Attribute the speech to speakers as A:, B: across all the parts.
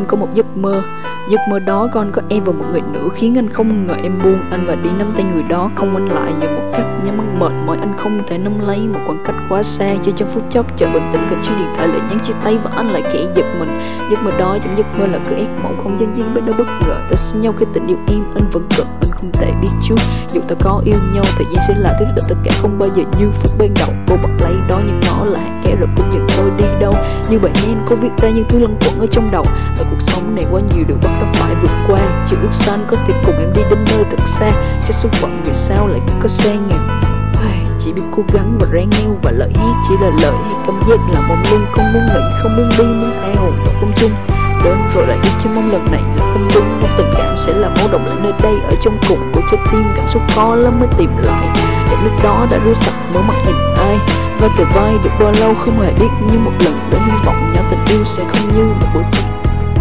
A: có một giấc mơ. Giấc mơ đó con có em và một người nữa khiến anh không ngờ em buông anh và đi nắm tay người đó, không anh lại như một cách nhắm mắt mệt mỏi. Anh không thể nắm lấy một khoảng cách quá xa, chỉ trong phút chốc chợt bừng tỉnh cầm chiếc điện thoại lại nhắn chia tay và anh lại khẽ giật mình. Giấc mơ đó trong giấc mơ là cứ ép mộng không gian riêng bên đó bất ngờ ta xin nhau khi tình yêu em anh vẫn cần anh không thể biết trước. Dù ta có yêu nhau thời gian sẽ là thứ đợi tất cả không bao giờ như phút ban đầu. Cô bật lấy đó nhưng nó là kẻ rồi cũng dừng thôi đi đâu. Như vậy nên cô viết ra những thứ lẩn quẩn ở trong đầu. Ở cuộc sống này quá nhiều điều bắt đầu phải vượt qua. Chỉ ước sao anh có thể cùng em đi đến nơi thật xa. Cho số phận vì sao lại cứ có sang ngàn. Chỉ biết cố gắng và ráng neo và lời hát chỉ là lời hay cảm giác là mong lung. Không muốn nghĩ, không muốn đi, muốn tha hồn vào không chung. Đến rồi lại đi chứ mong lần này là không đúng. Mong tình cảm sẽ là máu động lại nơi đây. Ở trong cùng của trái tim cảm xúc khó lắm mới tìm lại. Để lúc đó đã rửa sạch mở mặt nhìn ai. Và kề vai được bao lâu không hề biết. Như một lần để hy vọng nhau tình yêu sẽ không như một buổi tiệc.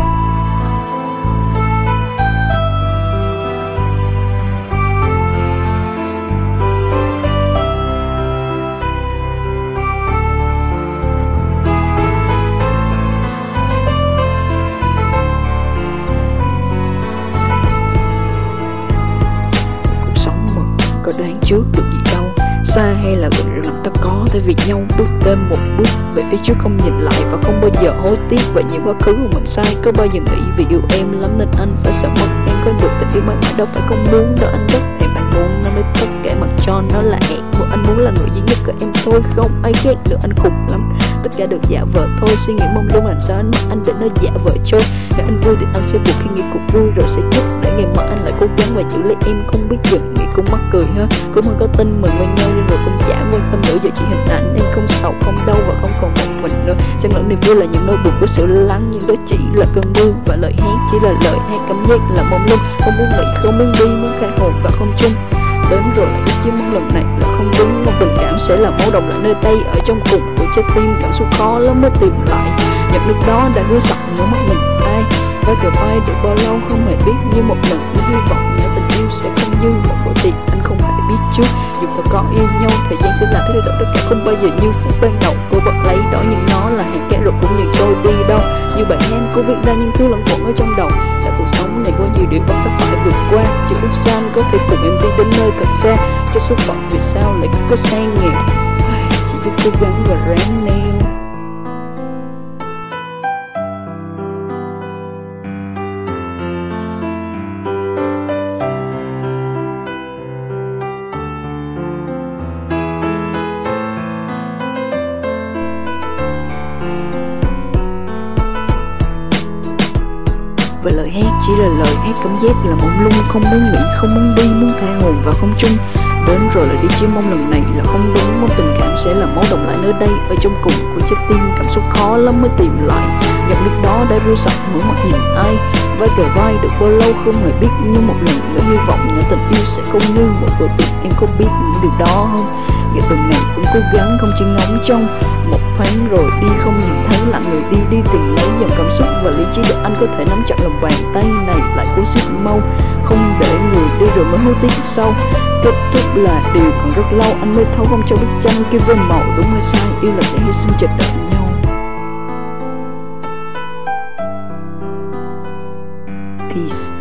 A: Có đoán trước được gì đâu, xa hay là gần rồi làm ta có thể vì nhau bước thêm một bước về phía trước không nhìn lại và không bao giờ hối tiếc về những quá khứ của mình sai. Có bao giờ nghĩ vì yêu em lắm nên anh phải sợ mất em, có được tình yêu mãi mãi đâu phải không muốn đâu. Anh rất thèm anh muốn nó nói tất cả mặc cho nó là hẹn của anh muốn là người duy nhất của em thôi, không ai ghét nữa. Anh khùng lắm, tất cả được giả vờ thôi, suy nghĩ mong lung làm sao anh mất anh để nó giả vờ trôi. Nếu anh vui thì anh sẽ buồn khi nghĩ cuộc vui rồi sẽ chết để ngày mai anh lại cố gắng và giữ lấy em không biết dừng. Nghĩ cũng mắc cười ha, cũng không có tin mình quen nhau nhưng rồi cũng chả quan tâm nữa. Giờ chỉ hình ảnh em không sầu không đau và không còn một mình nữa. Chẳng lẽ niềm vui là những nỗi buồn của sự lo lắng, nhưng đó chỉ là cơn mưa và lời hát chỉ là lời hay cảm giác là mong lung. Không muốn nghĩ, không muốn đi, muốn khai hồn và không chung. Đến rồi lại đi chứ mong lần này là không đúng. Mong tình cảm sẽ là máu động lại nơi tay. Ở trong cùng của trái tim cảm xúc khó lắm mới tìm lại. Nhận lúc đó đã rửa sạch mở mắt nhìn ai. Và kề vai được bao lâu không hề biết. Như một lần với hy vọng nhau tình yêu sẽ không như một buổi tiệc anh không hề biết trước. Dù ta có yêu nhau thời gian sẽ làm thế đổi tất cả không bao giờ như phút ban đầu. Cô bật lấy đó nhưng nó là hẹn kẻ rồi cũng dừng trôi đi đâu. Như vậy nên cô viết ra những thứ lẫn quẩn ở trong đầu. Tại cuộc sống này có nhiều điều bắt ta phải vượt qua. Chỉ ước sao anh có thể cùng em đi đến nơi thật xa. Cho số phận vì sao lại cứ có sang nghèo. Chỉ biết cố gắng và ráng neo. Và lời hát chỉ là lời hát cảm giác là mong lung, không muốn nghĩ, không muốn đi, muốn tha hồn và không chung. Đến rồi lại đi chứ mong lần này là không đúng. Mong tình cảm sẽ là máu động lại nơi đây. Ở trong cùng của trái tim cảm xúc khó lắm mới tìm lại. Nhận lúc đó đã rửa sạch mở mắt nhìn ai. Vai kề vai được bao lâu không hề biết. Như một lần nữa hy vọng những tình yêu sẽ không như một bữa tiệc. Em có biết những điều đó không? Ngày từng ngày cũng cố gắng không chỉ ngóng trong một thoáng rồi đi không nhìn thấy là người đi tìm lấy dòng cảm xúc và lý trí để anh có thể nắm chặt lòng bàn tay này lại cố siết mau, không để người đi rồi mới hối tiếc sau. Kết thúc là điều còn rất lâu anh mới thấu không cho bức tranh kia với màu đúng hay sai. Yêu là sẽ hy sinh chờ đợi nhau. Peace.